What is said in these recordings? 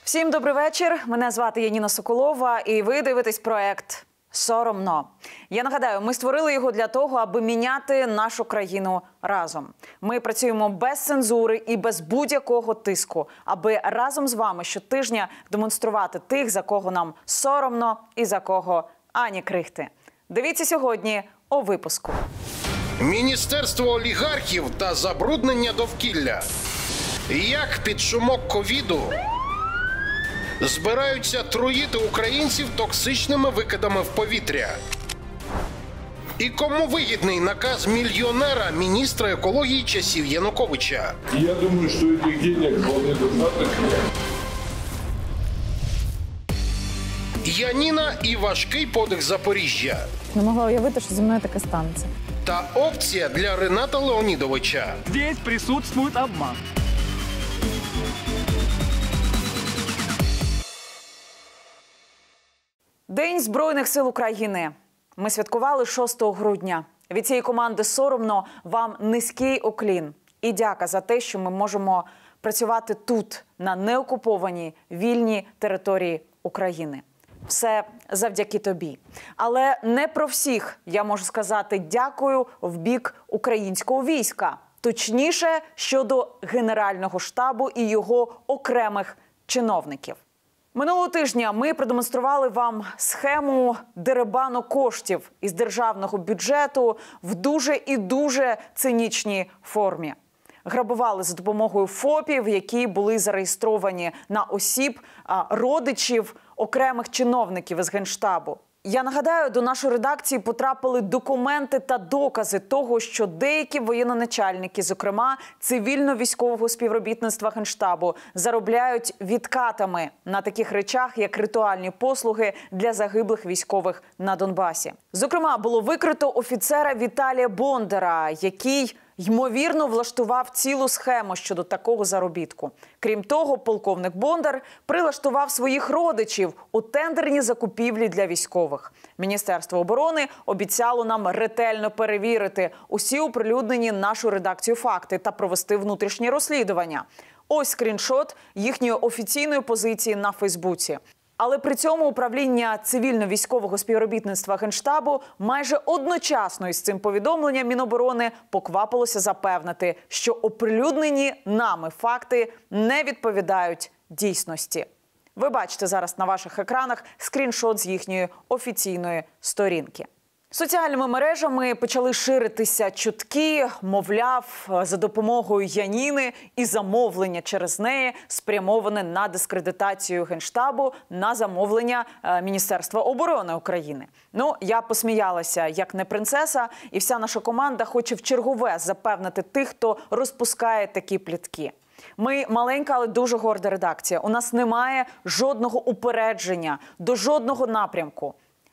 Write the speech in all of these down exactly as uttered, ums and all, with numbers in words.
Всім добрий вечір. Мене звати Яніна Соколова, і ви дивитесь проект «Соромно». Я нагадаю, ми створили його для того, аби міняти нашу країну разом. Ми працюємо без цензури і без будь-якого тиску, аби разом з вами щотижня демонструвати тих, за кого нам соромно і за кого ані крихти. Дивіться сьогодні у випуску. Міністерство олігархів та забруднення довкілля. Як під шумок ковіду збираються труїти українців токсичними викидами в повітря? І кому вигідний наказ мільйонера, міністра екології часів Януковича? Я думаю, що цих денег вполне достатньо. Яніна і важкий подих Запоріжжя. Не могла уявити, що зі мною таке станеться. Та опція для Рената Леонідовича. Здесь присутствует обман. День Збройних сил України. Ми святкували шостого грудня. Від цієї команди «Соромно» вам низький уклін. І дяка за те, що ми можемо працювати тут, на неокупованій, вільній території України. Все завдяки тобі. Але не про всіх я можу сказати дякую в бік українського війська. Точніше, щодо Генерального штабу і його окремих чиновників. Минулого тижня ми продемонстрували вам схему дерибану коштів із державного бюджету в дуже і дуже цинічній формі. Грабували за допомогою ФОПів, які були зареєстровані на осіб родичів окремих чиновників із Генштабу. Я нагадаю, до нашої редакції потрапили документи та докази того, що деякі воєнноначальники, зокрема цивільно-військового співробітництва Генштабу, заробляють відкатами на таких речах, як ритуальні послуги для загиблих військових на Донбасі. Зокрема, було викрито офіцера Віталія Бондара, який ймовірно влаштував цілу схему щодо такого заробітку. Крім того, полковник Бондар прилаштував своїх родичів у тендерні закупівлі для військових. Міністерство оборони обіцяло нам ретельно перевірити усі оприлюднені нашою редакцією факти та провести внутрішнє розслідування. Ось скріншот їхньої офіційної позиції на Фейсбуці. Але при цьому управління цивільно-військового співробітництва Генштабу майже одночасно із цим повідомленням Міноборони поквапилося запевнити, що оприлюднені нами факти не відповідають дійсності. Ви бачите зараз на ваших екранах скріншот з їхньої офіційної сторінки. Соціальними мережами почали ширитися чутки, мовляв, за допомогою Яніни і замовлення через неї спрямоване на дискредитацію Генштабу на замовлення Міністерства оборони України. Ну, я посміялася як не принцеса, і вся наша команда хоче вчергове запевнити тих, хто розпускає такі плітки. Ми маленька, але дуже горда редакція. У нас немає жодного упередження до жодного напрямку.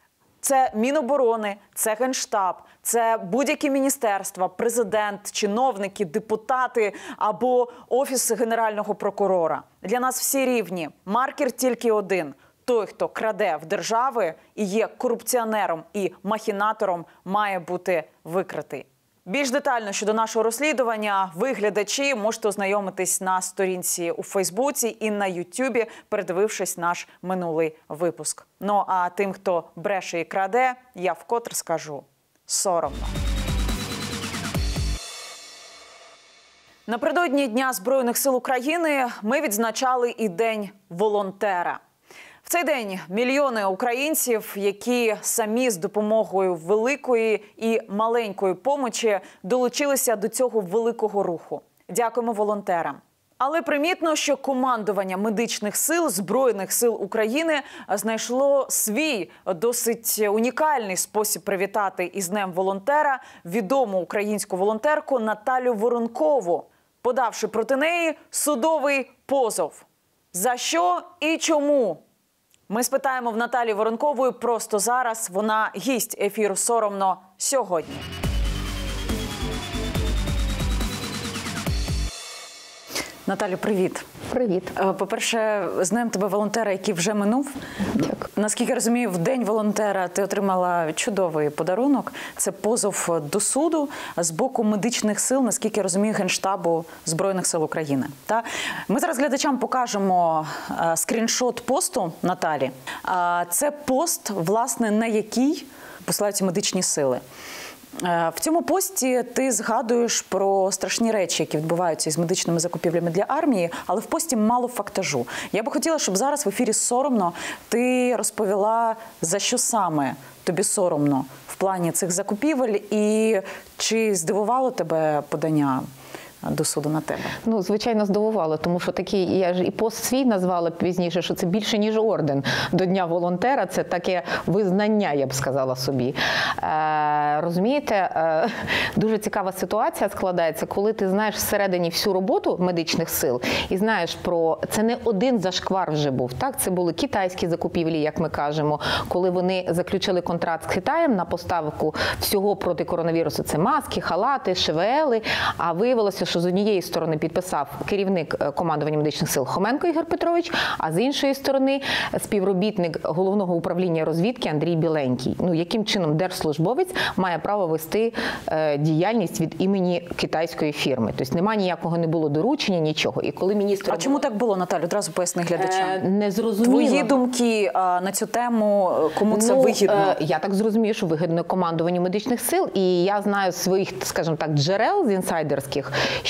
Це Міноборони, це Генштаб, це будь-які міністерства, президент, чиновники, депутати або Офіс Генерального прокурора. Для нас всі рівні. Маркер тільки один. Той, хто краде в держави і є корупціонером і махінатором, має бути викритий. Більш детально щодо нашого розслідування ви, глядачі, можете ознайомитись на сторінці у Фейсбуці і на Ютубі, передивившись наш минулий випуск. Ну а тим, хто бреше і краде, я вкотре скажу – соромно. Напередодні Дня Збройних сил України ми відзначали і День волонтера. В цей день мільйони українців, які самі з допомогою великої і маленької помочі долучилися до цього великого руху. Дякуємо волонтерам. Але примітно, що командування медичних сил Збройних сил України знайшло свій досить унікальний спосіб привітати із Днем волонтера відому українську волонтерку Наталю Воронкову, подавши проти неї судовий позов. За що і чому? Ми спитаємо в Наталі Воронкової просто зараз. Вона гість ефіру «Соромно» сьогодні. Наталю, привіт. Привіт. По-перше, знаємо тебе волонтера, який вже минув. Дякую. Наскільки я розумію, в День волонтера ти отримала чудовий подарунок. Це позов до суду з боку медичних сил, наскільки я розумію, Генштабу Збройних сил України. Та? Ми зараз глядачам покажемо е, скріншот посту Наталі. Е, це пост, власне, на який посилаються медичні сили. В цьому пості ти згадуєш про страшні речі, які відбуваються із медичними закупівлями для армії, але в пості мало фактажу. Я би хотіла, щоб зараз в ефірі «Соромно» ти розповіла, за що саме тобі соромно в плані цих закупівель і чи здивувало тебе подання до суду на тебе? Ну, звичайно, здивувало, тому що такий, я ж і пост свій назвала пізніше, що це більше, ніж орден до Дня волонтера, це таке визнання, я б сказала собі. Е, розумієте, е, дуже цікава ситуація складається, коли ти знаєш всередині всю роботу медичних сил і знаєш про, це не один зашквар вже був, так? Це були китайські закупівлі, як ми кажемо, коли вони заключили контракт з Китаєм на поставку всього проти коронавірусу, це маски, халати, ШВЛи, а виявилося, що з однієї сторони підписав керівник командування медичних сил Хоменко Ігор Петрович, а з іншої сторони співробітник головного управління розвідки Андрій Біленький. Ну, яким чином держслужбовець має право вести е, діяльність від імені китайської фірми? Тобто немає ніякого, не було доручення, нічого. І коли міністр... А чому так було, Наталю? Одразу поясни глядачам. Е, не зрозуміло. Твої думки а, на цю тему, кому це ну, вигідно? Е, я так зрозумію, що вигідно командуванню медичних сил. І я знаю своїх, скажімо так, джерел з інсайдерських,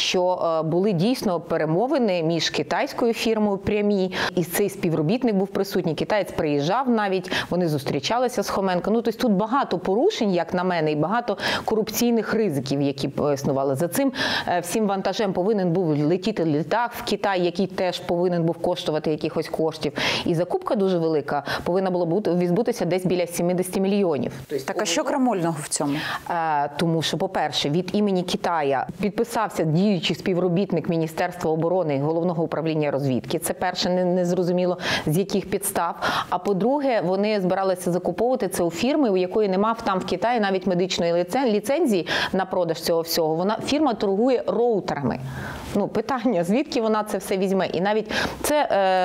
що були дійсно перемовини між китайською фірмою прямі, і цей співробітник був присутній, китаєць приїжджав навіть, вони зустрічалися з Хоменко. Ну, тобто тут багато порушень, як на мене, і багато корупційних ризиків, які існували. За цим всім вантажем повинен був летіти літак в Китай, який теж повинен був коштувати якихось коштів. І закупка дуже велика, повинна була бути відбутися десь біля сімдесят мільйонів. Тобто, так, а що крамольного в цьому? Е, тому що, по-перше, від імені Китая підписався діючий співробітник Міністерства оборони, Головного управління розвідки. Це перше, не, не зрозуміло, з яких підстав. А по-друге, вони збиралися закуповувати це у фірми, у якої немає там в Китаї навіть медичної ліцензії на продаж цього всього. Вона, фірма торгує роутерами. Ну, питання, звідки вона це все візьме? І навіть це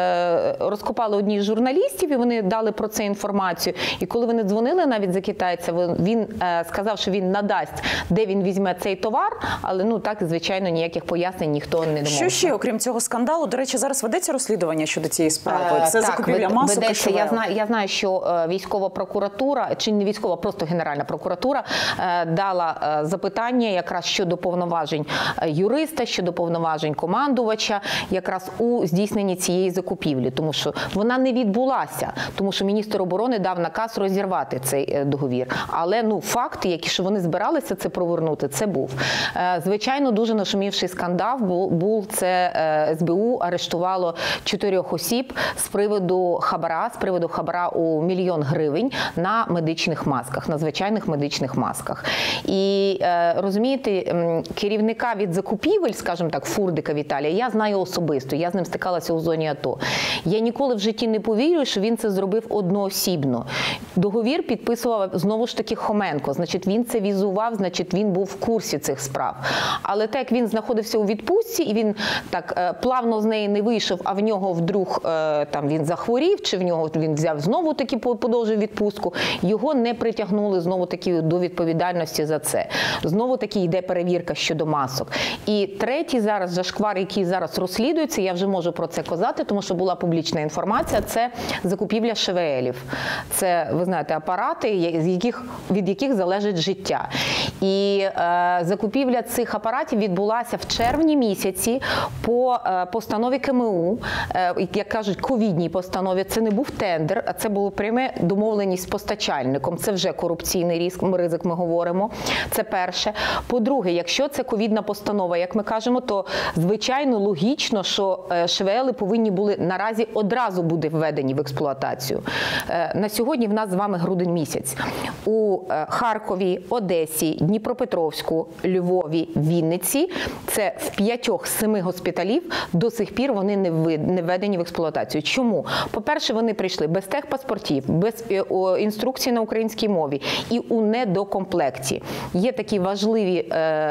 е, розкопали одні з журналістів, і вони дали про це інформацію. І коли вони дзвонили навіть за китайця, він е, сказав, що він надасть, де він візьме цей товар, але, ну, так, звичайно, ніяких пояснень ніхто не домовився. Що ще, окрім цього скандалу? До речі, зараз ведеться розслідування щодо цієї справи? Це е, закупівля так, масок і ШВЛ. Я знаю, я знаю, що військова прокуратура, чи не військова, просто Генеральна прокуратура е, дала е, запитання якраз щодо повноважень юриста, щодо повноважень командувача, якраз у здійсненні цієї закупівлі, тому що вона не відбулася, тому що міністр оборони дав наказ розірвати цей договір. Але, ну, факти, які що вони збиралися це провернути, це був. Е, звичайно, дуже нашумівший скандал був, був це е, ес бе у арештувало чотирьох осіб з приводу хабара, з приводу хабара у мільйон гривень на медичних масках, на звичайних медичних масках. І, е, розумієте, керівника від закупівель, скажімо так, Фурдика Віталія, я знаю особисто, я з ним стикалася у зоні АТО. Я ніколи в житті не повірю, що він це зробив одноосібно. Договір підписував, знову ж таки, Хоменко. Значить, він це візував, значить, він був в курсі цих справ. Але так, як він знаходився у відпустці, і він так плавно з неї не вийшов, а в нього вдруг там він захворів, чи в нього він взяв знову таки подовжив відпустку, його не притягнули знову таки до відповідальності за це. Знову таки йде перевірка щодо масок. І третій зараз зашквар, який зараз розслідується, я вже можу про це казати, тому що була публічна інформація, це закупівля ШВЛів. Це, ви знаєте, апарати, з яких, від яких залежить життя. І е, закупівля цих апаратів відбулася в червні місяці по е, постанові ка ем у, е, як кажуть, ковідній постанові. Це не був тендер, а це було пряме домовленість з постачальником. Це вже корупційний ризик, ризик ми говоримо. Це перше. По-друге, якщо це ковідна постанова, як ми кажемо, то, звичайно, логічно, що ШВЛи повинні були наразі одразу бути введені в експлуатацію. На сьогодні в нас з вами грудень місяць. У Харкові, Одесі, Дніпропетровську, Львові, Вінниці це в п'ятьох з семи госпіталів до сих пір вони не не введені в експлуатацію. Чому? По-перше, вони прийшли без техпаспортів, без інструкцій на українській мові і у недокомплекті. Є такі важливі,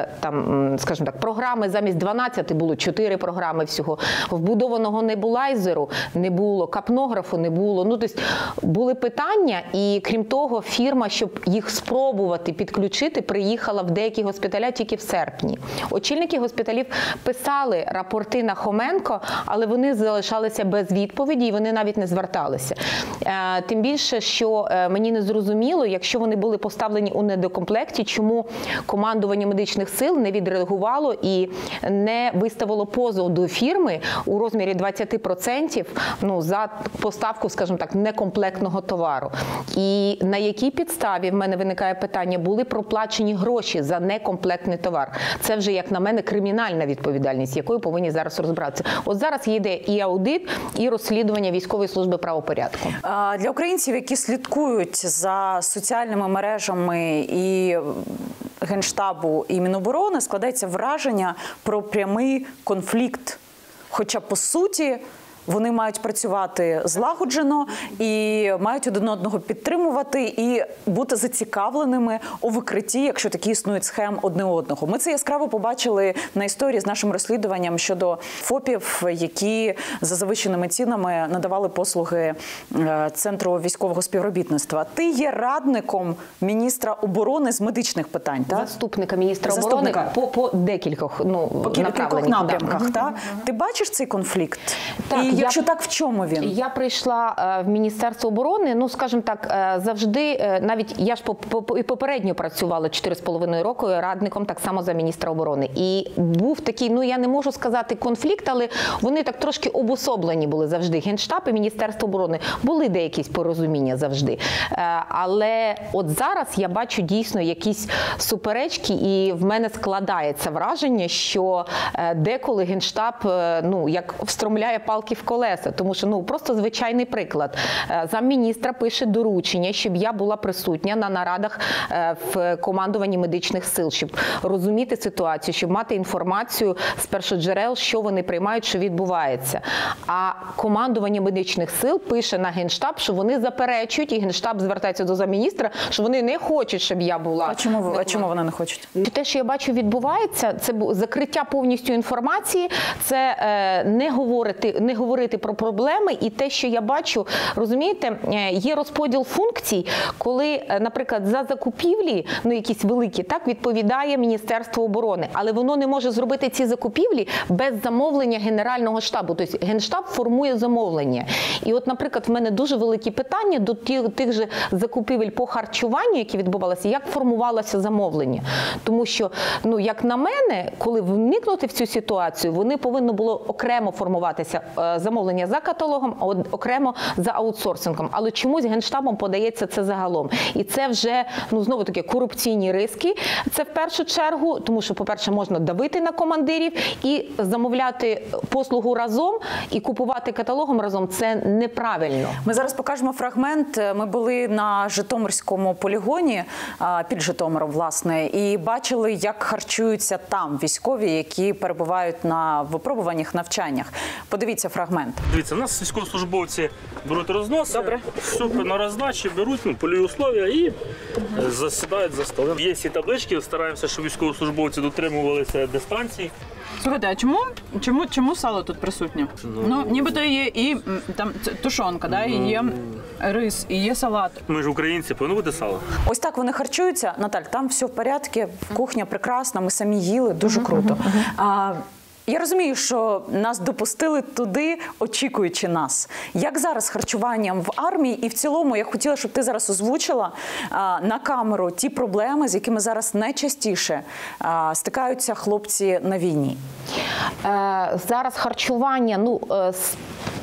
там, скажімо так, програми, замість дванадцяти було чотири програми всього. Вбудованого небулайзеру не було, капнографу не було. Ну, тобто були питання, і крім того, фірма, щоб їх спробувати підключити, приїхала в деякі госпіталя тільки в серпні. Очільники госпіталів писали рапорти на Хоменко, але вони залишалися без відповіді, і вони навіть не зверталися. Тим більше, що мені не зрозуміло, якщо вони були поставлені у недокомплекті, чому командування медичних сил не відреагувало і не виставило позов до фірми у розмірі двадцяти відсотків, ну, за поставку, скажімо так, некомплектного товару. І на якій підставі, в мене виникає питання, були проплачені гроші за некомплектний товар? Це вже, як на мене, кримінальна відповідальність, якою повинні зараз розбиратися. От зараз йде і аудит, і розслідування військової служби правопорядку. Для українців, які слідкують за соціальними мережами і Генштабу, і Міноборони, складається враження про прямий конфлікт. Хоча, по суті, вони мають працювати злагоджено і мають один одного підтримувати і бути зацікавленими у викритті, якщо такі існують схем одне одного. Ми це яскраво побачили на історії з нашим розслідуванням щодо ФОПів, які за завищеними цінами надавали послуги Центру військового співробітництва. Ти є радником міністра оборони з медичних питань, так? Заступника міністра Заступника. оборони по, по декількох, ну, по кількох напрямках. Да. Так? Ти бачиш цей конфлікт? Так, і якщо я, так, в чому він? Я прийшла в Міністерство оборони, ну, скажімо так, завжди, навіть я ж і попередньо працювала чотири з половиною роки радником так само за міністра оборони. І був такий, ну, я не можу сказати конфлікт, але вони так трошки обособлені були завжди. Генштаб і Міністерство оборони. Були деякісь порозуміння завжди. Але от зараз я бачу дійсно якісь суперечки, і в мене складається враження, що деколи Генштаб, ну, як встромляє палки в колеса, тому що, ну, просто звичайний приклад. Замміністра пише доручення, щоб я була присутня на нарадах в командуванні медичних сил, щоб розуміти ситуацію, щоб мати інформацію з першоджерел, що вони приймають, що відбувається. А командування медичних сил пише на Генштаб, що вони заперечують, і Генштаб звертається до замміністра, що вони не хочуть, щоб я була. А чому, а чому вони не хочуть? Те, що я бачу, відбувається, це закриття повністю інформації, це е, не говорити, не говорити про проблеми, і те, що я бачу, розумієте, є розподіл функцій, коли, наприклад, за закупівлі, ну, якісь великі, так, відповідає Міністерство оборони, але воно не може зробити ці закупівлі без замовлення Генерального штабу. Тобто Генштаб формує замовлення. І от, наприклад, в мене дуже великі питання до тих, тих же закупівель по харчуванню, які відбувалися, як формувалося замовлення. Тому що, ну, як на мене, коли вникнути в цю ситуацію, вони повинно було окремо формуватися замовлення за каталогом, а окремо за аутсорсингом. Але чомусь Генштабом подається це загалом. І це вже, ну, знову таки, корупційні риски. Це в першу чергу, тому що, по-перше, можна давити на командирів і замовляти послугу разом і купувати каталогом разом. Це неправильно. Ми зараз покажемо фрагмент. Ми були на Житомирському полігоні, під Житомиром, власне, і бачили, як харчуються там військові, які перебувають на випробуваннях, навчаннях. Подивіться фрагмент. Дивіться, у нас військовослужбовці беруть розноси, Добре. все на роздачі, беруть, ну, польові условия і угу. засідають за столом. Є ці таблички, стараємося, щоб військовослужбовці дотримувалися дистанцій. Слухайте, а чому, чому, чому сало тут присутнє? Ну, ну нібито є і там тушонка, да, і є рис, і є салат. Ми ж українці, повинно бути сало. Ось так вони харчуються. Наталь, там все в порядку, кухня прекрасна, ми самі їли, дуже круто. А, я розумію, що нас допустили туди, очікуючи нас. Як зараз з харчуванням в армії? І в цілому я хотіла, щоб ти зараз озвучила а, на камеру ті проблеми, з якими зараз найчастіше а, стикаються хлопці на війні. Е, зараз харчування, ну, е,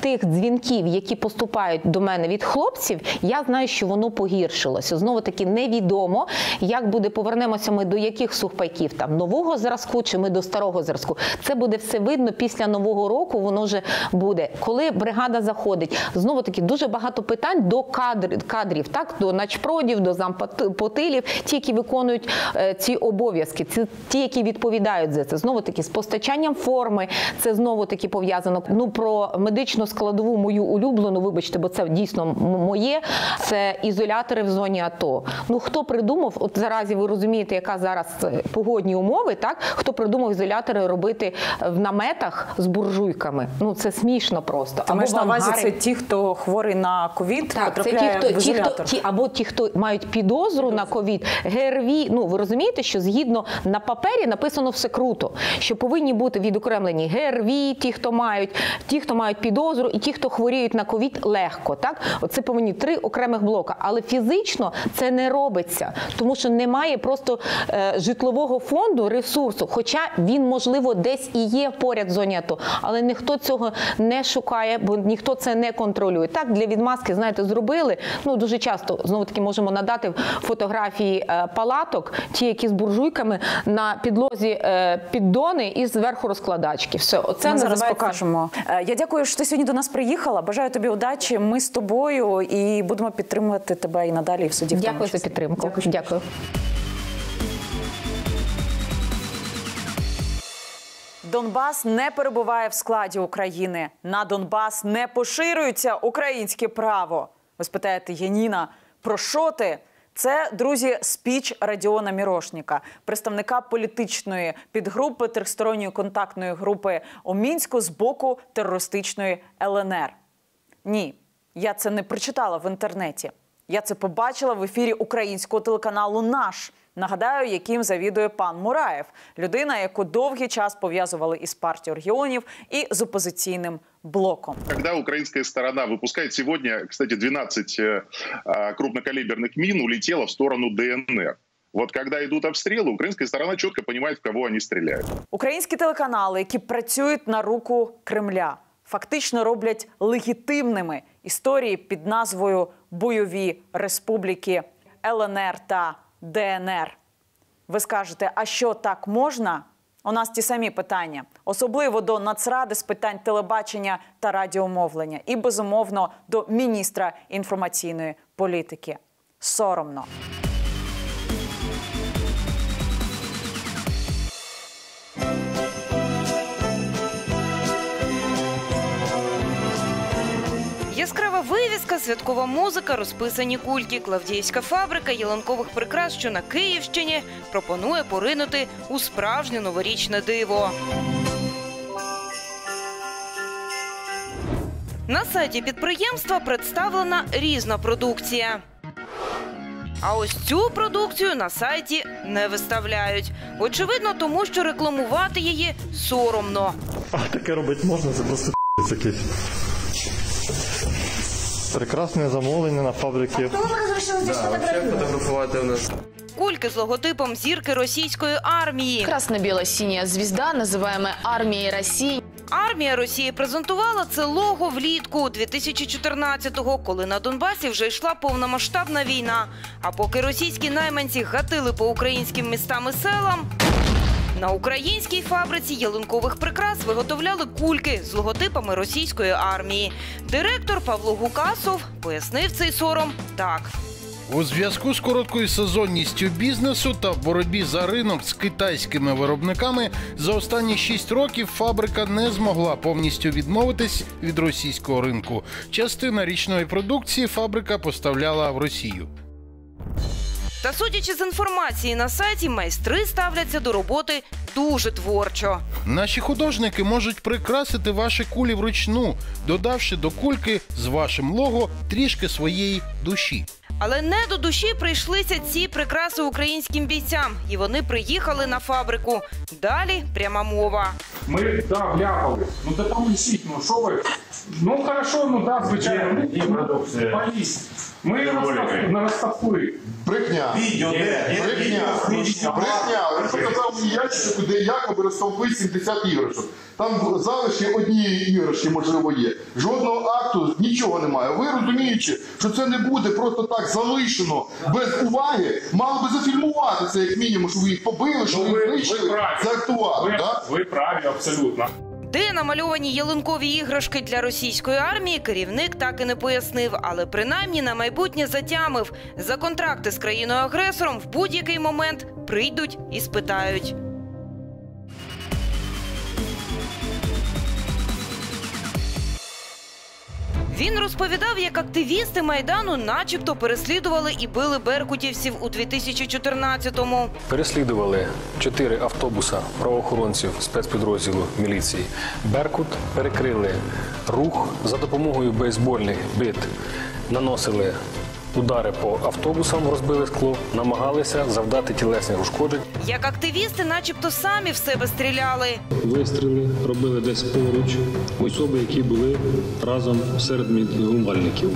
тих дзвінків, які поступають до мене від хлопців, я знаю, що воно погіршилося. Знову-таки невідомо, як буде, повернемося ми до яких сухпайків, там, нового зразку чи ми до старого зразку. Це буде все видно після Нового року, воно вже буде. Коли бригада заходить, знову-таки дуже багато питань до кадрів, кадрів так, до начпродів, до зампотилів, ті, які виконують е, ці обов'язки, ці, ті, які відповідають за це. Знову-таки з постачанням форми, це знову-таки пов'язано. Ну, про медичну складову мою улюблену, вибачте, бо це дійсно моє, це ізолятори в зоні АТО. Ну, хто придумав, от заразі ви розумієте, яка зараз погодні умови, так? Хто придумав ізолятори робити в наметах з буржуйками? Ну, це смішно просто. Ти маєш на увазі, це ті, хто хворий на ковід, так, потрапляє це ті, хто, в ізолятор? Ті, хто, ті, або ті, хто мають підозру на ковід, ГРВІ. Ну, ви розумієте, що згідно на папері написано все круто, що повинні бути відокремлені ГРВІ, ті, хто мають, ті, хто мають підозру, і ті, хто хворіють на ковід, легко, так? Оце повинні три окремих блока. Але фізично це не робиться, тому що немає просто е, житлового фонду, ресурсу, хоча він, можливо, десь і є поряд в зоні АТО, але ніхто цього не шукає, бо ніхто це не контролює. Так, для відмазки, знаєте, зробили, ну, дуже часто, знову-таки, можемо надати фотографії е, палаток, ті, які з буржуйками, на підлозі е, піддони і зверху розкладачки. Все, оце ми зараз називається... покажемо. Е, я дякую, що ти сьогодні до нас приїхала. Бажаю тобі удачі. Ми з тобою і будемо підтримувати тебе і надалі в суді. В Дякую за підтримку. Дякую. Дякую. Донбас не перебуває в складі України. На Донбас не поширюється українське право. Ви спитаєте, Яніна, про що ти? Це, друзі, спіч Радіона Мірошніка, представника політичної підгрупи Трьохсторонньої контактної групи у Мінську з боку терористичної Л Н Р. Ні, я це не прочитала в інтернеті. Я це побачила в ефірі українського телеканалу «Наш». Нагадаю, яким завідує пан Мураєв. Людина, яку довгий час пов'язували із партією регіонів і з опозиційним блоком. Когда украинская сторона выпускает сегодня, кстати, двенадцать э, крупнокалиберных мин улетело в сторону Д Н Р. Вот когда идут обстрелы, украинская сторона четко понимает, в кого они стреляют. Українські телеканали, які працюють на руку Кремля, фактично роблять легітимними історії під назвою «Бойові республіки Л Н Р та Д Н Р». Ви скажете, а що, так можна? У нас ті самі питання. Особливо до Нацради з питань телебачення та радіомовлення. І, безумовно, до міністра інформаційної політики. Соромно. Яскрава вивіска, святкова музика, розписані кульки. Клавдіївська фабрика ялинкових прикрас, що на Київщині, пропонує поринути у справжнє новорічне диво. На сайті підприємства представлена різна продукція. А ось цю продукцію на сайті не виставляють. Очевидно, тому що рекламувати її соромно. А таке робити можна? Це просто якийсь. Прекрасне замовлення на фабриці. А хто вам розрішив здесь фотографувати у нас? Кульки з логотипом зірки російської армії. Красно-біло-синя звізда, називаємо армією Росії. Армія Росії презентувала це лого влітку дві тисячі чотирнадцятого, коли на Донбасі вже йшла повномасштабна війна. А поки російські найманці гатили по українським містам і селам, на українській фабриці ялинкових прикрас виготовляли кульки з логотипами російської армії. Директор Павло Гукасов пояснив цей сором так. У зв'язку з короткою сезонністю бізнесу та в боротьбі за ринок з китайськими виробниками за останні шість років фабрика не змогла повністю відмовитись від російського ринку. Частина річної продукції фабрика поставляла в Росію. Та судячи з інформації на сайті, майстри ставляться до роботи дуже творчо. Наші художники можуть прикрасити ваші кулі вручну, додавши до кульки з вашим лого трішки своєї душі. Але не до душі прийшлися ці прикраси українським бійцям. І вони приїхали на фабрику. Далі пряма мова. Ми, так, ляпали. Ну, допоможіть, ну, що ви? Ну хорошо, ну так, звичайно. І продукція. Ми на розставку. Брехня. Відео, де? Брехня. Брехня. Він показав мені ящику, де якоби розтовкли сімдесят іграшок. Там залишки однієї іграшки, можливо, є. Жодного акту, нічого немає. Ви розуміючи, що це не буде просто так залишено, без уваги, мали би зафільмувати це, як мінімум, що ви їх побили, що ви їх знищили, заактувати. Ви, да? ви праві, абсолютно. Де намальовані ялинкові іграшки для російської армії, керівник так і не пояснив, але принаймні на майбутнє затямив. За контракти з країною-агресором в будь-який момент прийдуть і спитають. Він розповідав, як активісти Майдану начебто переслідували і били беркутівців у дві тисячі чотирнадцятому. Переслідували чотири автобуса правоохоронців спецпідрозділу міліції. Беркут перекрили рух за допомогою бейсбольних бит. Наносили удари по автобусам, розбили скло, намагалися завдати тілесних ушкоджень. Як активісти начебто самі в себе стріляли. Вистріли робили десь поруч особи, які були разом серед мітингувальників.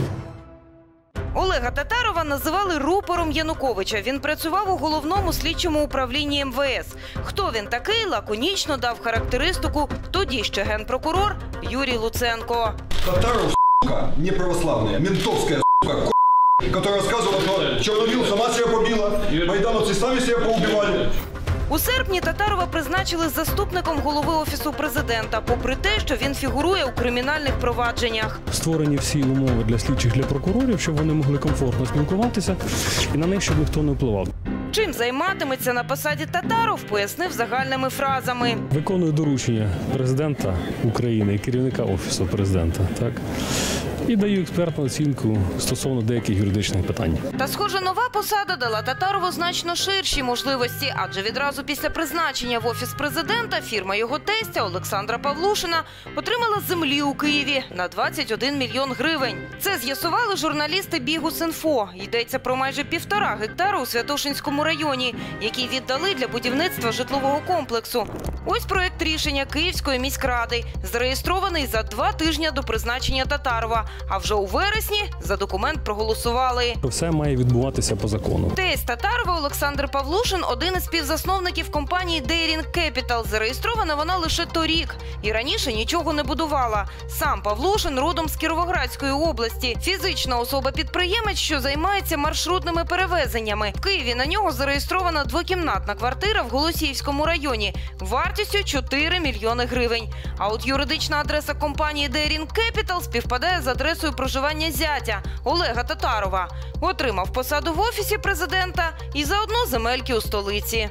Олега Татарова називали рупором Януковича. Він працював у головному слідчому управлінні ем ве ес. Хто він такий, лаконічно дав характеристику тоді ще генпрокурор Юрій Луценко. Татаров, сука, неправославная, ментовская, сука, которая рассказывала, что Черновил сама себя побила, майдановцы сами себя поубивали. У серпні Татарова призначили заступником голови Офісу президента, попри те, що він фігурує у кримінальних провадженнях. Створені всі умови для слідчих, для прокурорів, щоб вони могли комфортно спілкуватися і на них, щоб ніхто не впливав. Чим займатиметься на посаді Татаров, пояснив загальними фразами. Виконую доручення президента України і керівника Офісу президента, так? І даю експертну оцінку стосовно деяких юридичних питань. Та, схоже, нова посада дала Татарову значно ширші можливості, адже відразу після призначення в Офіс президента фірма його тестя Олександра Павлушина отримала землі у Києві на двадцять один мільйон гривень. Це з'ясували журналісти Бігус.Інфо. Йдеться про майже півтора гектара у Святошинському районі, які віддали для будівництва житлового комплексу. Ось проєкт рішення Київської міськради, зареєстрований за два тижні до призначення Татарова. А вже у вересні за документ проголосували. Все має відбуватися по закону. Тесть Татарова Олександр Павлушин – один із співзасновників компанії Дейрінг Кепітал. Зареєстрована вона лише торік. І раніше нічого не будувала. Сам Павлушин родом з Кіровоградської області. Фізична особа-підприємець, що займається маршрутними перевезеннями. В Києві на нього зареєстрована двокімнатна квартира в Голосіївському районі. Вартістю чотири мільйони гривень. А от юридична адреса компанії Дейрінг Кепітал співпадає з адресою проживання зятя Олега Татарова. Отримав посаду в Офісі президента і заодно земельки у столиці.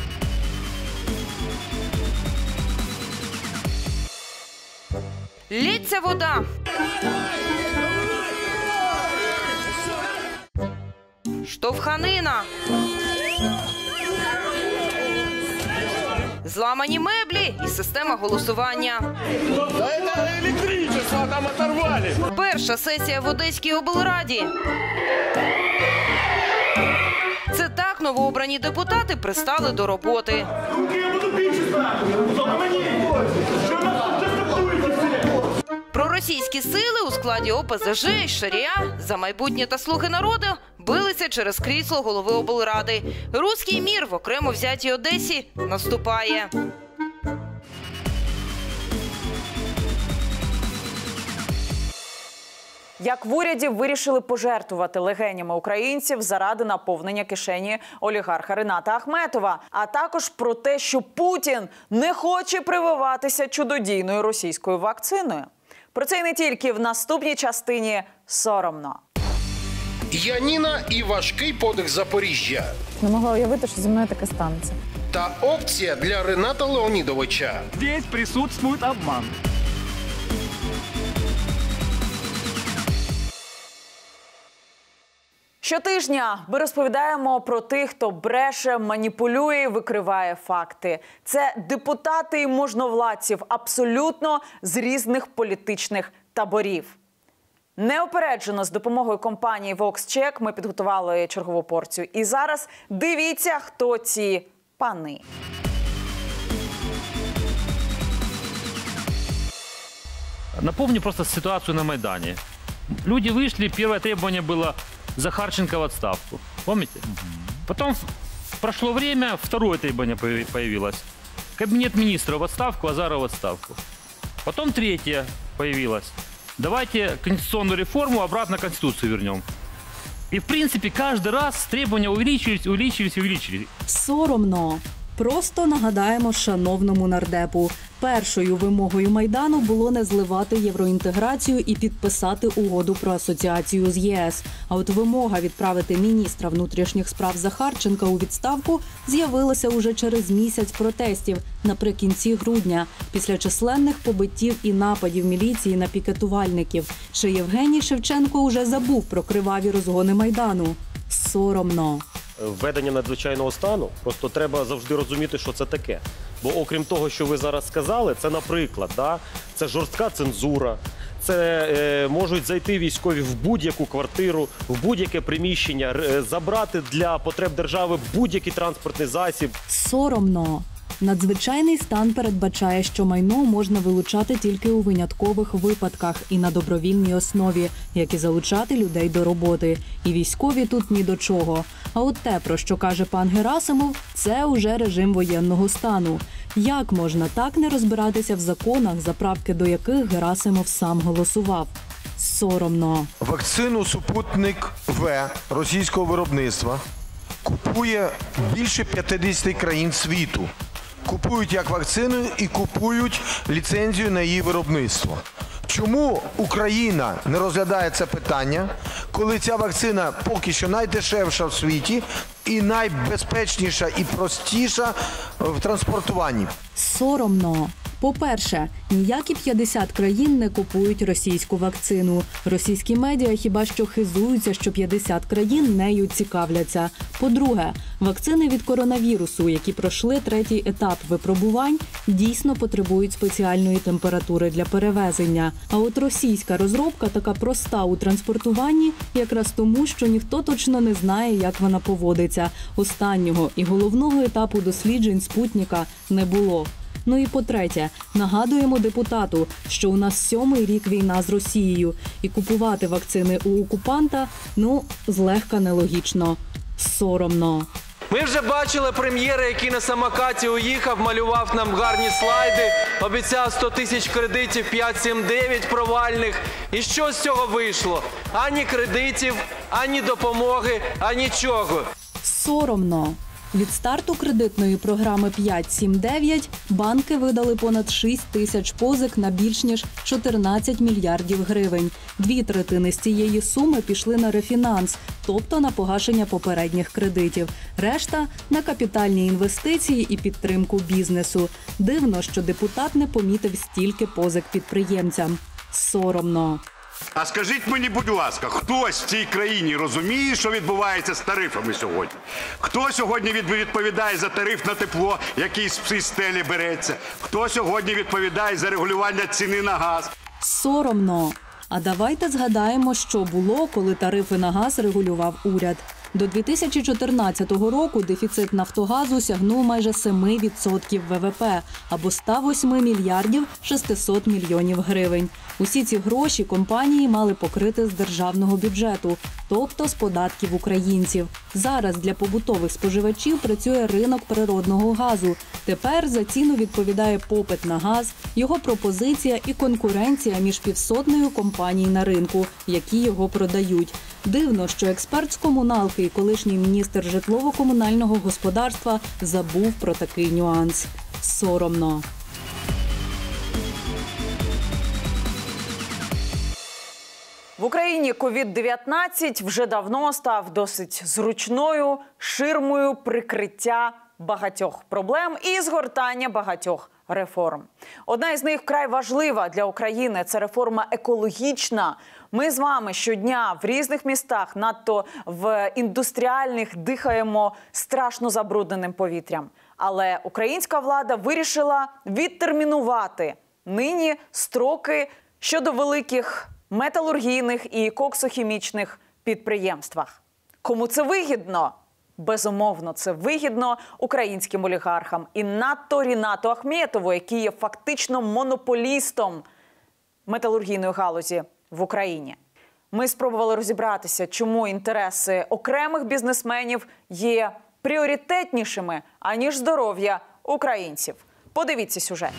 Лється вода. Штовханина. Зламані меблі і система голосування. Да это электричество там оторвали. Перша сесія в Одеській облраді. Це так новообрані депутати пристали до роботи. Проросійські сили у складі О Пе Зе Же і Шарія за майбутнє та Слуги народу билися через крісло голови облради. Руський мір в окремо взятій Одесі наступає. Як в уряді вирішили пожертвувати легенями українців заради наповнення кишені олігарха Рената Ахметова, а також про те, що Путін не хоче прививатися чудодійною російською вакциною. Про це й не тільки в наступній частині «Соромно». Яніна і важкий подих Запоріжжя. Не могла уявити, що зі мною таке станеться. Та опція для Рената Леонідовича. Здесь присутствует обман. Щотижня ми розповідаємо про тих, хто бреше, маніпулює і викриває факти. Це депутати і можновладців абсолютно з різних політичних таборів. Неопереджено з допомогою компанії VoxCheck ми підготували чергову порцію. І зараз дивіться, хто ці пани. Напомню просто ситуацию на Майдане. Люди вышли, первое требование было Захарченко в отставку. Помните? Потом прошло время, второе требование появилось. Кабинет министров в отставку, Азаров в отставку. Потом третье появилось. Давайте конституционную реформу обратно в Конституцию вернем. И, в принципе, каждый раз требования увеличивались, увеличивались, увеличивались. Соромно. Просто нагадаємо шановному нардепу. Першою вимогою Майдану було не зливати євроінтеграцію і підписати угоду про асоціацію з ЄС. А от вимога відправити міністра внутрішніх справ Захарченка у відставку з'явилася уже через місяць протестів наприкінці грудня, після численних побиттів і нападів міліції на пікетувальників. Ще Євгеній Шевченко уже забув про криваві розгони Майдану. Соромно. Введення надзвичайного стану, просто треба завжди розуміти, що це таке. Бо окрім того, що ви зараз сказали, це, наприклад, да, це жорстка цензура, це е, можуть зайти військові в будь-яку квартиру, в будь-яке приміщення, е, забрати для потреб держави будь-який транспортний засіб. Соромно. Надзвичайний стан передбачає, що майно можна вилучати тільки у виняткових випадках і на добровільній основі, як і залучати людей до роботи. І військові тут ні до чого. А от те, про що каже пан Герасимов, це уже режим воєнного стану. Як можна так не розбиратися в законах, за правки до яких Герасимов сам голосував? Соромно. Вакцину «Супутник В» російського виробництва купує більше п'ятдесят країн світу. Купують як вакцину і купують ліцензію на її виробництво. Чому Україна не розглядає це питання, коли ця вакцина поки що найдешевша в світі і найбезпечніша і простіша в транспортуванні? Соромно. По-перше, ніякі п'ятдесят країн не купують російську вакцину. Російські медіа хіба що хизуються, що п'ятдесят країн нею цікавляться. По-друге, вакцини від коронавірусу, які пройшли третій етап випробувань, дійсно потребують спеціальної температури для перевезення. А от російська розробка така проста у транспортуванні якраз тому, що ніхто точно не знає, як вона поводиться. Останнього і головного етапу досліджень «Спутника» не було. Ну і по-третє, нагадуємо депутату, що у нас сьомий рік війна з Росією. І купувати вакцини у окупанта, ну, злегка нелогічно. Соромно. Ми вже бачили прем'єра, який на самокаті уїхав, малював нам гарні слайди, обіцяв сто тисяч кредитів, п'ять сім дев'ять провальних. І що з цього вийшло? Ані кредитів, ані допомоги, ані нічого. Соромно. Від старту кредитної програми п'ять сім дев'ять банки видали понад шість тисяч позик на більш ніж чотирнадцять мільярдів гривень. Дві третини з цієї суми пішли на рефінанс, тобто на погашення попередніх кредитів. Решта – на капітальні інвестиції і підтримку бізнесу. Дивно, що депутат не помітив стільки позик підприємцям. Соромно. А скажіть мені, будь ласка, хтось в цій країні розуміє, що відбувається з тарифами сьогодні? Хто сьогодні відповідає за тариф на тепло, який з цій стелі береться? Хто сьогодні відповідає за регулювання ціни на газ? Соромно. А давайте згадаємо, що було, коли тарифи на газ регулював уряд. До дві тисячі чотирнадцятого року дефіцит «Нафтогазу» сягнув майже сім відсотків ВВП, або сто вісім мільярдів шістсот мільйонів гривень. Усі ці гроші компанії мали покрити з державного бюджету, тобто з податків українців. Зараз для побутових споживачів працює ринок природного газу. Тепер за ціну відповідає попит на газ, його пропозиція і конкуренція між півсотнею компаній на ринку, які його продають. Дивно, що експерт з комуналки і колишній міністр житлово-комунального господарства забув про такий нюанс. Соромно. В Україні ковід дев'ятнадцять вже давно став досить зручною ширмою прикриття багатьох проблем і згортання багатьох реформ. Одна із них вкрай важлива для України – це реформа екологічна. Ми з вами щодня в різних містах, надто в індустріальних, дихаємо страшно забрудненим повітрям. Але українська влада вирішила відтермінувати нині строки щодо великих металургійних і коксохімічних підприємствах. Кому це вигідно? Безумовно, це вигідно українським олігархам. І надто Рінату Ахметову, який є фактично монополістом металургійної галузі в Україні. Ми спробували розібратися, чому інтереси окремих бізнесменів є пріоритетнішими, аніж здоров'я українців. Подивіться сюжет.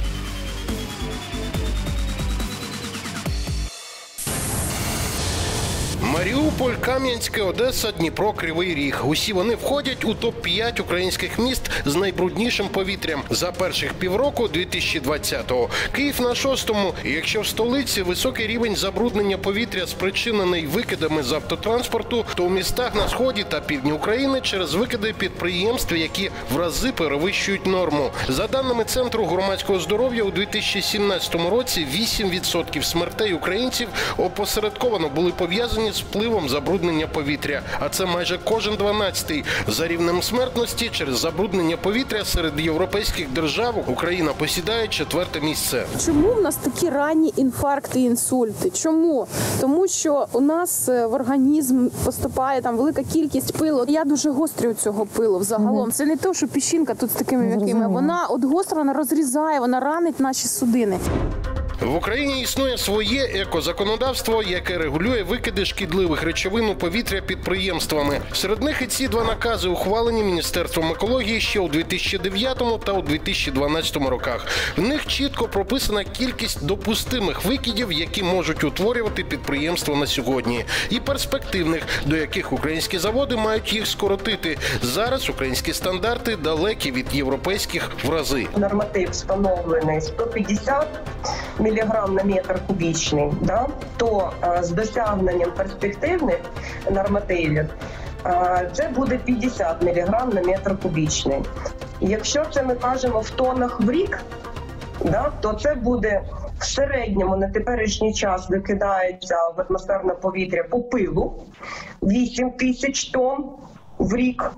Маріуполь, Кам'янське, Одеса, Дніпро, Кривий Ріг. Усі вони входять у топ п'ять українських міст з найбруднішим повітрям за перших півроку дві тисячі двадцятого. Київ на шостому. І якщо в столиці високий рівень забруднення повітря спричинений викидами з автотранспорту, то у містах на сході та півдні України через викиди підприємств, які в рази перевищують норму. За даними Центру громадського здоров'я, у дві тисячі сімнадцятому році вісім відсотків смертей українців опосередковано були пов'язані з впливом забруднення повітря, а це майже кожен дванадцятий. За рівнем смертності через забруднення повітря серед європейських держав Україна посідає четверте місце. Чому в нас такі ранні інфаркти і інсульти? Чому? Тому що у нас в організм поступає там велика кількість пилу. Я дуже гострий у цього пилу взагалом. Угу. Це не те, що піщинка тут з такими м'якими. Вона от гостра, вона розрізає, вона ранить наші судини. В Україні існує своє екозаконодавство, яке регулює викиди шкідливих речовин у повітря підприємствами. Серед них і ці два накази, ухвалені Міністерством екології ще у дві тисячі дев'ятому та у дві тисячі дванадцятому роках. В них чітко прописана кількість допустимих викидів, які можуть утворювати підприємства на сьогодні, і перспективних, до яких українські заводи мають їх скоротити. Зараз українські стандарти далекі від європейських в рази. Норматив встановлений сто п'ятдесят міліграм на метр кубічний, да, то а, з досягненням перспективних нормативів а, це буде п'ятдесят міліграм на метр кубічний. Якщо це ми кажемо в тоннах в рік, да, то це буде в середньому на теперішній час викидається в атмосферне повітря по пилу вісім тисяч тонн в рік.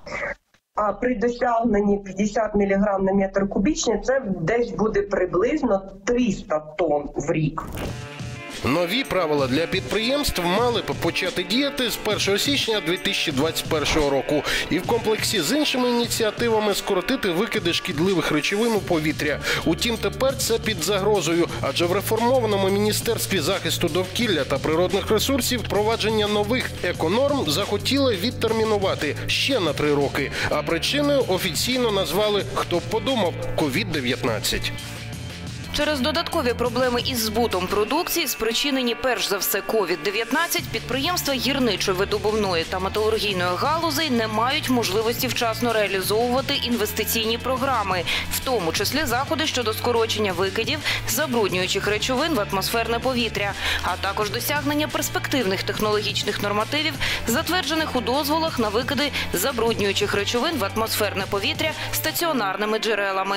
А при досягненні п'ятдесят міліграм на метр кубічний це десь буде приблизно триста тонн в рік. Нові правила для підприємств мали б почати діяти з першого січня дві тисячі двадцять першого року і в комплексі з іншими ініціативами скоротити викиди шкідливих речовин у повітря. Утім, тепер це під загрозою, адже в реформованому Міністерстві захисту довкілля та природних ресурсів впровадження нових еконорм захотіли відтермінувати ще на три роки, а причиною офіційно назвали, хто б подумав, ковід дев'ятнадцять. Через додаткові проблеми із збутом продукції, спричинені перш за все ковід дев'ятнадцять, підприємства гірничо-видобувної та металургійної галузей не мають можливості вчасно реалізовувати інвестиційні програми, в тому числі заходи щодо скорочення викидів забруднюючих речовин в атмосферне повітря, а також досягнення перспективних технологічних нормативів, затверджених у дозволах на викиди забруднюючих речовин в атмосферне повітря стаціонарними джерелами.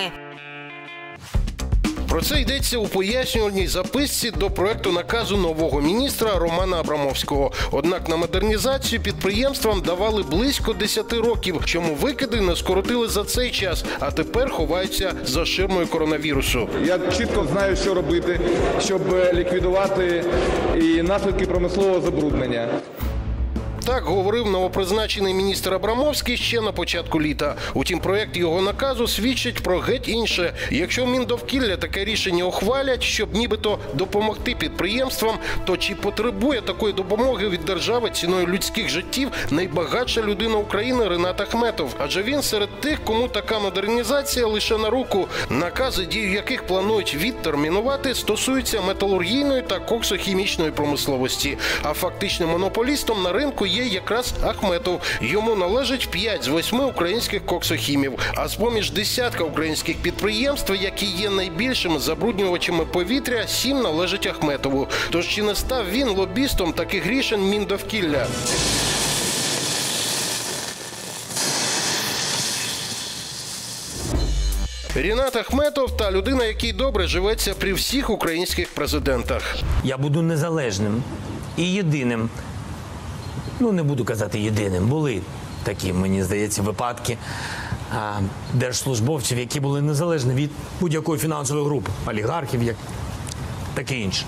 Про це йдеться у пояснювальній записці до проекту наказу нового міністра Романа Абрамовського. Однак на модернізацію підприємствам давали близько десяти років, чому викиди не скоротили за цей час, а тепер ховаються за ширмою коронавірусу. Я чітко знаю, що робити, щоб ліквідувати і наслідки промислового забруднення. Так говорив новопризначений міністр Абрамовський ще на початку літа. Утім, проєкт його наказу свідчить про геть інше. Якщо Міндовкілля таке рішення ухвалять, щоб нібито допомогти підприємствам, то чи потребує такої допомоги від держави ціною людських життів найбагатша людина України Ринат Ахметов? Адже він серед тих, кому така модернізація лише на руку. Накази, дію яких планують відтермінувати, стосуються металургійної та коксохімічної промисловості. А фактичним монополістом на ринку є є якраз Ахметов. Йому належить п'ять з восьми українських коксохімів. А з-поміж десятка українських підприємств, які є найбільшими забруднювачами повітря, сім належить Ахметову. Тож чи не став він лобістом таких рішень Міндовкілля? Рінат Ахметов – та людина, якій добре живеться при всіх українських президентах. Я буду незалежним і єдиним. Ну, не буду казати єдиним. Були такі, мені здається, випадки а, держслужбовців, які були незалежні від будь-якої фінансової групи, олігархів, як таке інше.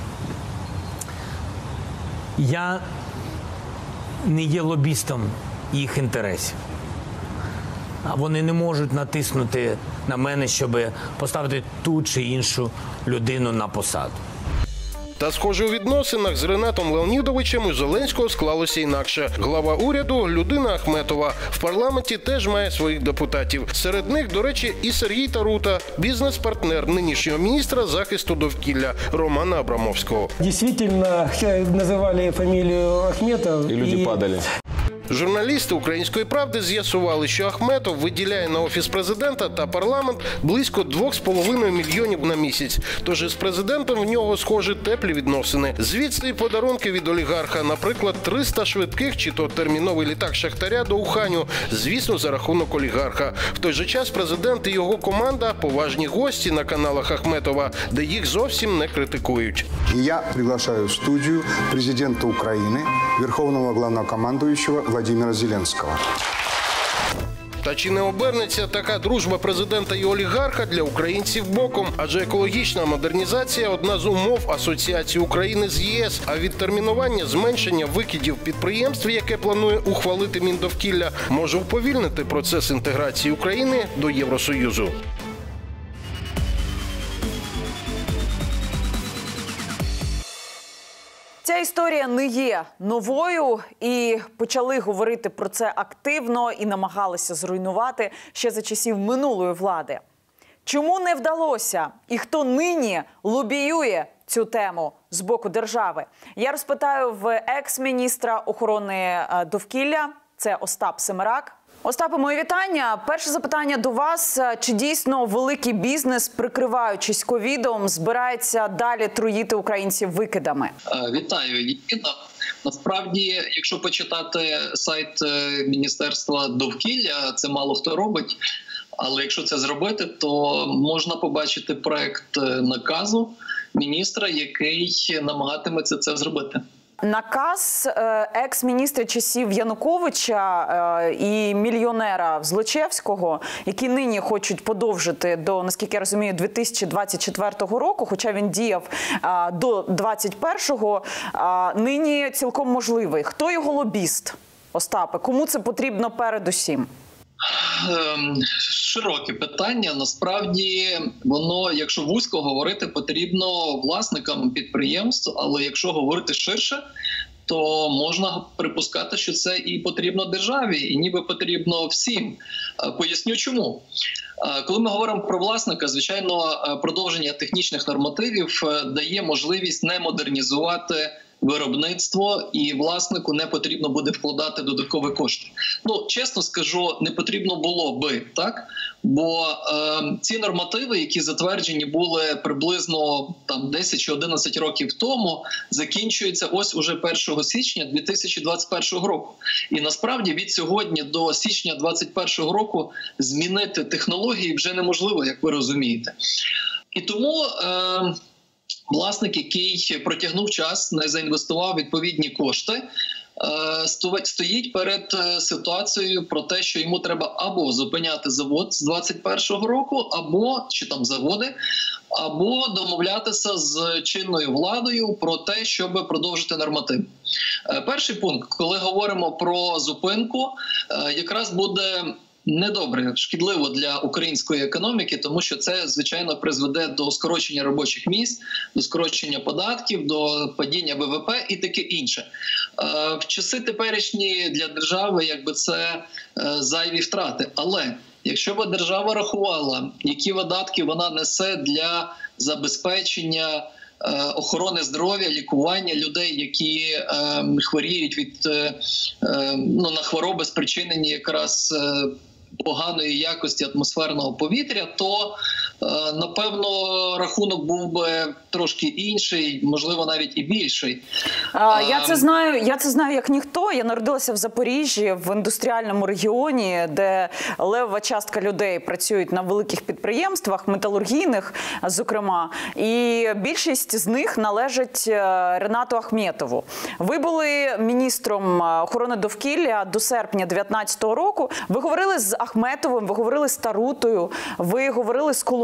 Я не є лобістом їх інтересів. А вони не можуть натиснути на мене, щоб поставити ту чи іншу людину на посаду. Та, схоже, у відносинах з Ренатом Леонідовичем у Зеленського склалося інакше. Глава уряду – людина Ахметова. В парламенті теж має своїх депутатів. Серед них, до речі, і Сергій Тарута, бізнес-партнер нинішнього міністра захисту довкілля Романа Абрамовського. Действительно, называли фамилию Ахметов. І люди падали. Журналісти «Української правди» з'ясували, що Ахметов виділяє на Офіс президента та парламент близько двох з половиною мільйонів на місяць. Тож із президентом в нього, схоже, теплі відносини. Звідси і подарунки від олігарха, наприклад, триста швидких чи то терміновий літак Шахтаря до Уханю, звісно, за рахунок олігарха. В той же час президент і його команда – поважні гості на каналах Ахметова, де їх зовсім не критикують. Я приглашаю в студію президента України, верховного главнокомандуючого Владимира Зеленського. Та чи не обернеться така дружба президента і олігарха для українців боком? Адже екологічна модернізація – одна з умов асоціації України з ЄС, а відтермінування зменшення викидів підприємств, яке планує ухвалити Міндовкілля, може уповільнити процес інтеграції України до Євросоюзу. Ця історія не є новою, і почали говорити про це активно і намагалися зруйнувати ще за часів минулої влади. Чому не вдалося? І хто нині лобіює цю тему з боку держави? Я розпитаю в екс-міністра охорони довкілля, це Остап Семерак. Остапе, моє вітання. Перше запитання до вас. Чи дійсно великий бізнес, прикриваючись ковідом, збирається далі труїти українців викидами? Вітаю, Нікіта. Насправді, якщо почитати сайт Міністерства довкілля, це мало хто робить. Але якщо це зробити, то можна побачити проект наказу міністра, який намагатиметься це зробити. Наказ екс-міністра часів Януковича і мільйонера Злочевського, які нині хочуть подовжити до, наскільки я розумію, дві тисячі двадцять четвертого року, хоча він діяв до двадцять першого, нині цілком можливий. Хто його лобіст, Остапе? Кому це потрібно передусім? Широке питання. Насправді, воно, якщо вузько говорити, потрібно власникам підприємств, але якщо говорити ширше, то можна припускати, що це і потрібно державі, і ніби потрібно всім. Поясню чому. Коли ми говоримо про власника, звичайно, продовження технічних нормативів дає можливість не модернізувати виробництво, і власнику не потрібно буде вкладати додаткові кошти. Ну, чесно скажу, не потрібно було би, так? Бо е, ці нормативи, які затверджені були приблизно там десять чи одинадцять років тому, закінчуються ось уже першого січня дві тисячі двадцять першого року. І насправді від сьогодні до січня двадцять першого року змінити технології вже неможливо, як ви розумієте. І тому Е, власник, який протягнув час, не заінвестував відповідні кошти, стоїть перед ситуацією про те, що йому треба або зупиняти завод з двадцять першого року, або, чи там заводи, або домовлятися з чинною владою про те, щоб продовжити норматив. Перший пункт, коли говоримо про зупинку, якраз буде недобре, шкідливо для української економіки, тому що це, звичайно, призведе до скорочення робочих місць, до скорочення податків, до падіння ВВП і таке інше. В часи теперішні для держави якби це зайві втрати. Але якщо б держава рахувала, які видатки вона несе для забезпечення охорони здоров'я, лікування людей, які е, хворіють від е, ну, на хвороби, спричинені якраз е, поганої якості атмосферного повітря, то, е, напевно, рахунок був би трошки інший, можливо, навіть і більший. А, я це знаю, я це знаю як ніхто. Я народилася в Запоріжжі, в індустріальному регіоні, де левова частка людей працюють на великих підприємствах, металургійних, зокрема. І більшість з них належать Ренату Ахметову. Ви були міністром охорони довкілля до серпня дев'ятнадцятого року. Ви говорили з Ахметовим, ви говорили з Тарутою, ви говорили з Коломойським.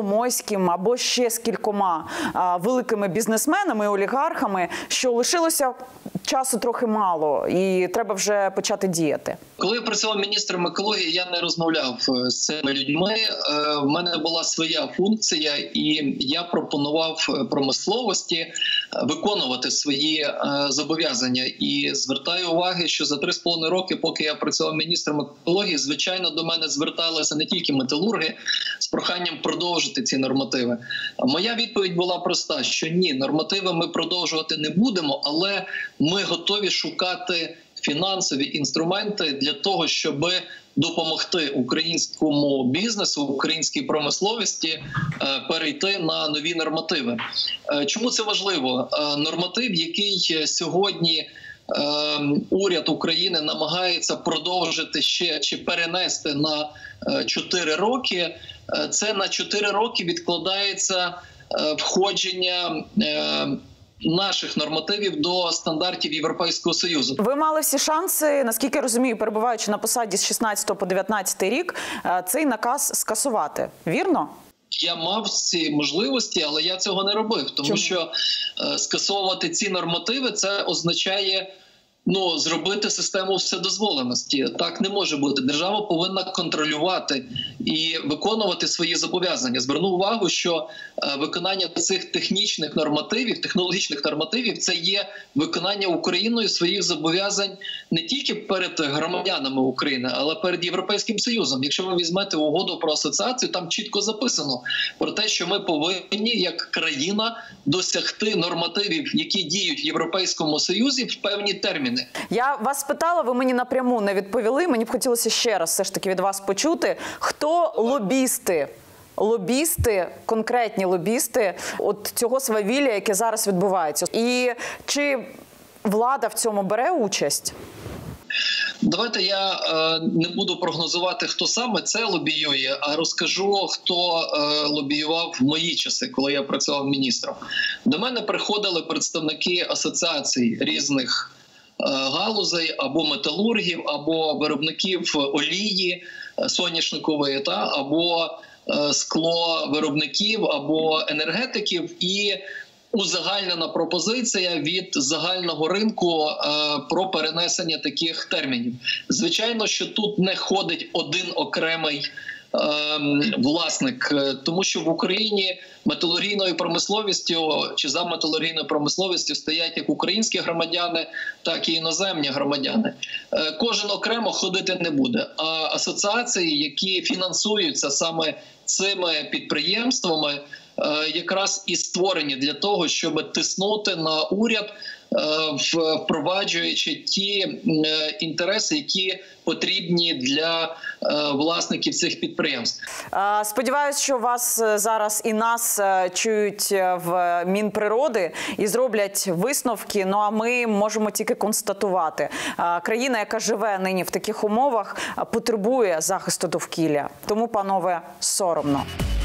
Коломойським або ще з кількома а, великими бізнесменами, олігархами, що лишилося часу трохи мало і треба вже почати діяти? Коли я працював міністром екології, я не розмовляв з цими людьми. В мене була своя функція, і я пропонував промисловості виконувати свої зобов'язання. І звертаю увагу, що за три з половиною роки, поки я працював міністром екології, звичайно, до мене зверталися не тільки металурги з проханням продовжити ці нормативи. Моя відповідь була проста, що ні, нормативи ми продовжувати не будемо, але ми готові шукати фінансові інструменти для того, щоб допомогти українському бізнесу, українській промисловості перейти на нові нормативи. Чому це важливо? Норматив, який сьогодні уряд України намагається продовжити ще чи перенести на чотири роки, це на чотири роки відкладається входження наших нормативів до стандартів Європейського Союзу. Ви мали всі шанси, наскільки я розумію, перебуваючи на посаді з шістнадцятого по дев'ятнадцятий рік, цей наказ скасувати. Вірно? Я мав ці можливості, але я цього не робив, тому Чому? що е, скасовувати ці нормативи – це означає ну, зробити систему вседозволеності. Так не може бути. Держава повинна контролювати і виконувати свої зобов'язання. Зверну увагу, що е, виконання цих технічних нормативів, технологічних нормативів – це є виконання Україною своїх зобов'язань не тільки перед громадянами України, але перед Європейським Союзом. Якщо ви візьмете угоду про асоціацію, там чітко записано про те, що ми повинні як країна досягти нормативів, які діють в Європейському Союзі в певні терміни. Я вас питала, ви мені напряму не відповіли. Мені б хотілося ще раз все ж таки від вас почути, хто лобісти, лобісти, конкретні лобісти от цього свавілля, яке зараз відбувається. І чи влада в цьому бере участь? Давайте я е, не буду прогнозувати, хто саме це лобіює, а розкажу, хто е, лобіював в мої часи, коли я працював міністром. До мене приходили представники асоціацій різних галузей, або металургів, або виробників олії соняшникової, та, або скловиробників, або енергетиків. І узагальнена пропозиція від загального ринку е, про перенесення таких термінів. Звичайно, що тут не ходить один окремий власник, тому що в Україні металургійною промисловістю чи за металургійною промисловістю стоять як українські громадяни, так і іноземні громадяни. Кожен окремо ходити не буде. А асоціації, які фінансуються саме цими підприємствами, якраз і створені для того, щоб тиснути на уряд, впроваджуючи ті інтереси, які потрібні для власників цих підприємств. Сподіваюсь, що вас зараз і нас чують в Мінприроди і зроблять висновки, ну а ми можемо тільки констатувати. Країна, яка живе нині в таких умовах, потребує захисту довкілля. Тому, панове, соромно.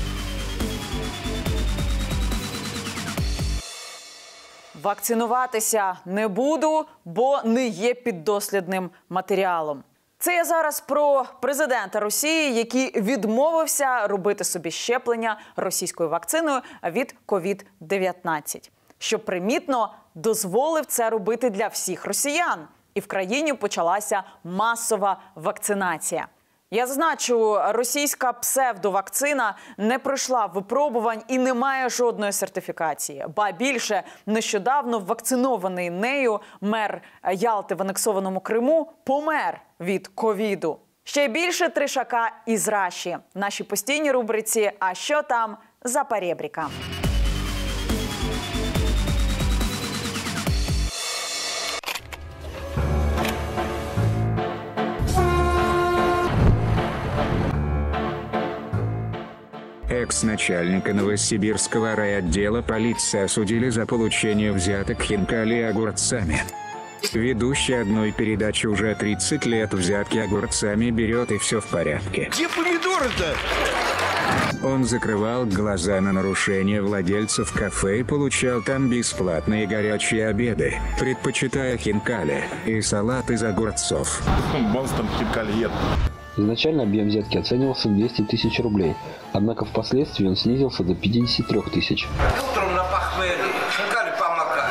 Вакцинуватися не буду, бо не є піддослідним матеріалом. Це я зараз про президента Росії, який відмовився робити собі щеплення російською вакциною від ковід дев'ятнадцять. Що примітно, дозволив це робити для всіх росіян. І в країні почалася масова вакцинація. Я зазначу, російська псевдовакцина не пройшла випробувань і не має жодної сертифікації. Ба більше, нещодавно вакцинований нею мер Ялти в анексованому Криму помер від ковіду. Ще більше тришака із Раші. Наші постійні рубриці «А що там за перебріка?». Экс-начальника Новосибирского райотдела полиции осудили за получение взяток хинкали огурцами. Ведущий одной передачи уже тридцать лет взятки огурцами берет, и все в порядке. Где помидоры-то? Он закрывал глаза на нарушения владельцев кафе и получал там бесплатные горячие обеды, предпочитая хинкали и салат из огурцов. Монстром хинкали ед. Изначально объем взятки оценивался в двести тысяч рублей, однако впоследствии он снизился до пятидесяти трёх тысяч. Утром на похмелье, шагали помогали.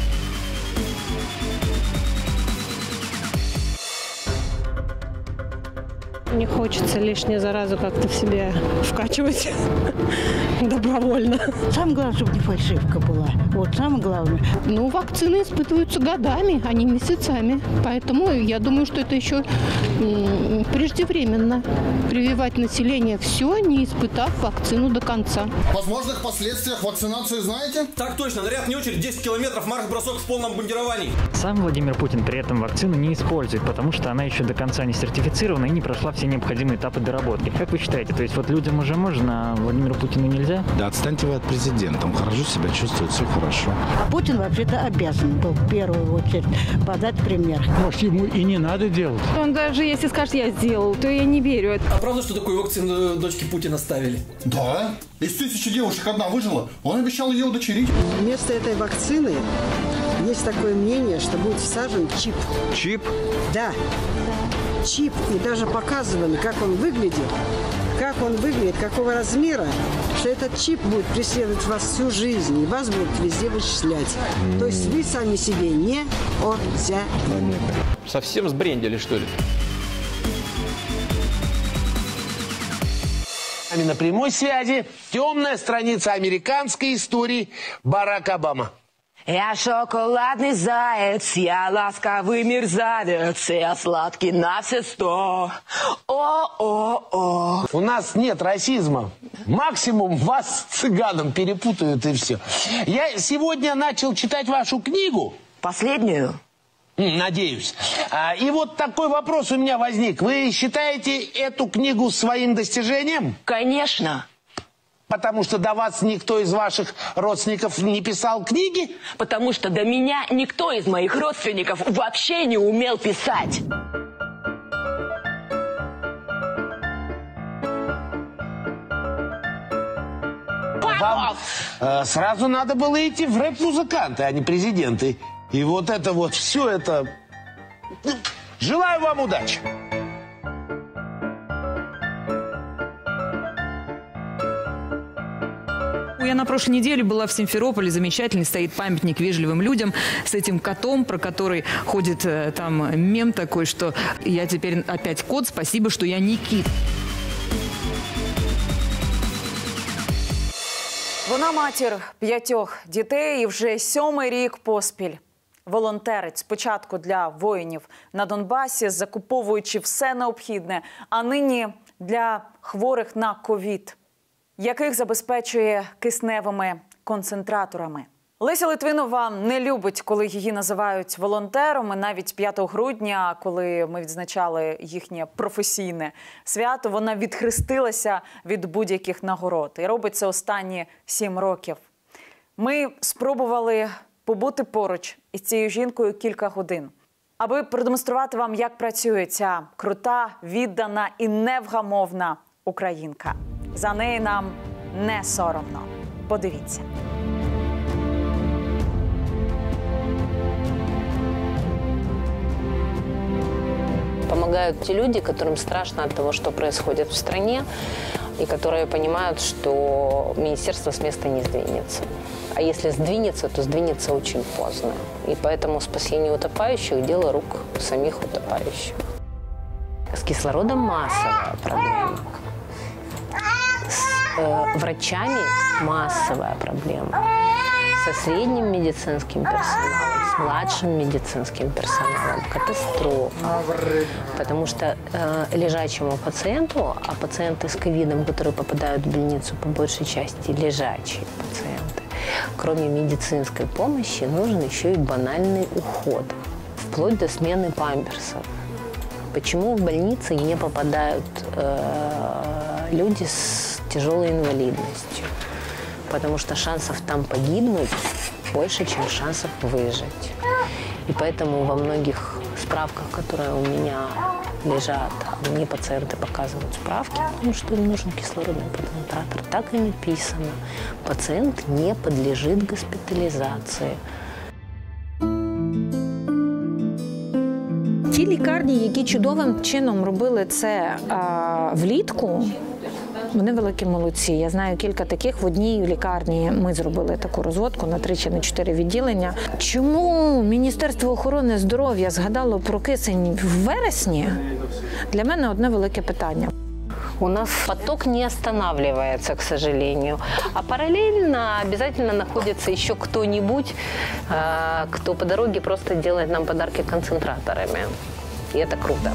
Не хочется лишнюю заразу как-то в себя вкачивать добровольно. Самое главное, чтобы не фальшивка была. Вот самое главное. Ну, вакцины испытываются годами, а не месяцами. Поэтому я думаю, что это еще м, преждевременно. Прививать население все, не испытав вакцину до конца. О возможных последствиях вакцинации знаете? Так точно. Наряд не очередь, десять километров, марш-бросок в полном бандировании. Сам Владимир Путин при этом вакцину не использует, потому что она еще до конца не сертифицирована и не прошла все необходимые этапы доработки. Как вы считаете, то есть вот людям уже можно, а Владимиру Путину нельзя? Да отстаньте вы от президента, он хорошо себя чувствует, все хорошо. Путин вообще-то обязан был в первую очередь подать пример. Может, ему и не надо делать. Он даже если скажет, я сделал, то я не верю. А правда, что такую вакцину дочки Путина ставили? Да. Из тысячи девушек одна выжила. Он обещал ее удочерить. Вместо этой вакцины есть такое мнение, что будет всажен чип. Чип? Да. Чип. И даже показывали, как он выглядит, как он выглядит, какого размера, что этот чип будет преследовать вас всю жизнь, и вас будут везде вычислять. Mm. То есть вы сами себе не отзя. Совсем сбрендили, что ли? На прямой связи темная страница американской истории Барак Обама. Я шоколадный заяц, я ласковый мерзавец, я сладкий на все сто. О-о-о. У нас нет расизма. Максимум вас с цыганом перепутают и все. Я сегодня начал читать вашу книгу. Последнюю? Надеюсь. И вот такой вопрос у меня возник. Вы считаете эту книгу своим достижением? Конечно. Потому что до вас никто из ваших родственников не писал книги? Потому что до меня никто из моих родственников вообще не умел писать. Вам э, сразу надо было идти в рэп-музыканты, а не президенты. И вот это вот, все это... Желаю вам удачи! Я на прошлой неделе была в Симферополе. Замечательный стоит памятник вежливым людям с этим котом, про который ходит э, там мем такой, что я теперь опять кот, спасибо, что я не кит. Вона матір п'ятьох дітей і вже сьомий рік поспіль. Волонтерить спочатку для воїнів на Донбасі, закуповуючи все необхідне, а нині для хворих на ковід, яких забезпечує кисневими концентраторами. Леся Литвинова не любить, коли її називають волонтером. І навіть п'ятого грудня, коли ми відзначали їхнє професійне свято, вона відхрестилася від будь-яких нагород. І робить це останні сім років. Ми спробували побути поруч із цією жінкою кілька годин, аби продемонструвати вам, як працює ця крута, віддана і невгамовна українка. За неї нам не соромно. Подивіться. Помогают те люди, которым страшно от того, что происходит в стране, и которые понимают, что министерство с места не сдвинется. А если сдвинется, то сдвинется очень поздно. И поэтому спасение утопающих – дело рук самих утопающих. С кислородом массовая проблема. С э, врачами массовая проблема. Со средним медицинским персоналом, с младшим медицинским персоналом катастрофа. Потому что э, лежачему пациенту, а пациенты с ковидом, которые попадают в больницу, по большей части лежачие пациенты, кроме медицинской помощи, нужен еще и банальный уход, вплоть до смены памперсов. Почему в больницы не попадают э, люди с тяжелой инвалидностью? Потому что шансов там погибнуть больше, чем шансов выжить. И поэтому во многих справках, которые у меня лежат, мне пациенты показывают справки, потому что им нужен кислородный концентратор, так и написано. Пациент не подлежит госпитализации. Ті лікарні, які чудовим чином робили це а, влітку, вони великі молодці. Я знаю кілька таких. В одній лікарні ми зробили таку розводку на три чи на чотири відділення. Чому Міністерство охорони здоров'я згадало про кисень в вересні? Для мене одне велике питання. У нас поток не останавливается, к сожалению. А параллельно обязательно находится еще кто-нибудь, кто по дороге просто делает нам подарки концентраторами. И это круто.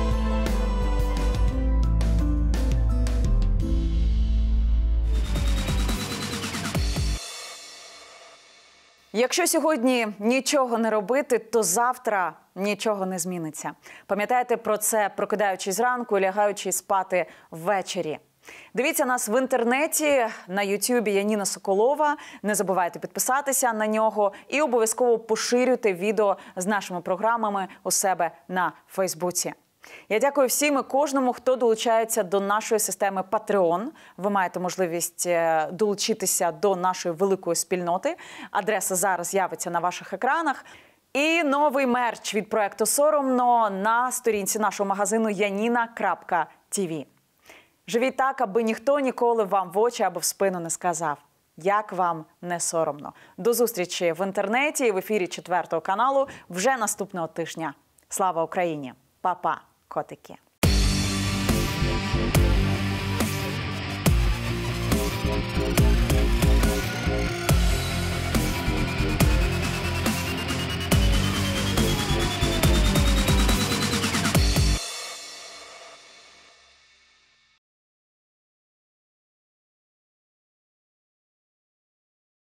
Якщо сьогодні нічого не робити, то завтра нічого не зміниться. Пам'ятайте про це, прокидаючись зранку і лягаючи спати ввечері. Дивіться нас в інтернеті, на ютубі Яніна Соколова. Не забувайте підписатися на нього і обов'язково поширюйте відео з нашими програмами у себе на Фейсбуці. Я дякую всім і кожному, хто долучається до нашої системи Patreon. Ви маєте можливість долучитися до нашої великої спільноти. Адреса зараз з'явиться на ваших екранах. І новий мерч від проекту «Соромно» на сторінці нашого магазину яніна крапка ті ві. Живіть так, аби ніхто ніколи вам в очі або в спину не сказав, як вам не соромно. До зустрічі в інтернеті і в ефірі четвертого каналу вже наступного тижня. Слава Україні! Па-па, котики!